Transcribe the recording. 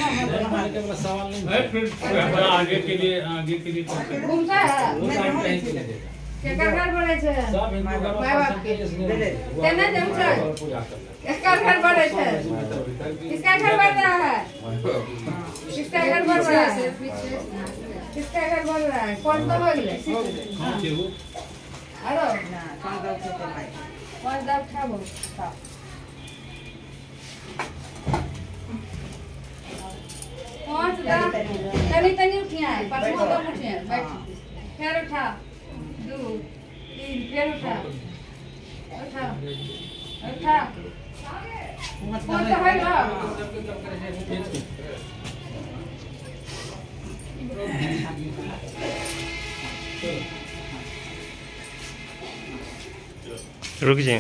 सवाल नहीं है, फिर आगे के लिए घूमता है क्या घर बड़े छे सब हिंदू माय धर्म बाप के तेने जम छे इसका घर बड़े छे इसका घर बढ़ रहा है इसका घर बढ़ रहा है इसका घर बढ़ रहा है कौन तो हो गए अरे ना कौन दाव छे भाई कौन दाव खाबो कौन दाव तनी तनी उठिया है पाछो तो उठिया बैठ फिर उठा 2 3 फिर उठा उठा उठा कौन तो है ना रुक जाए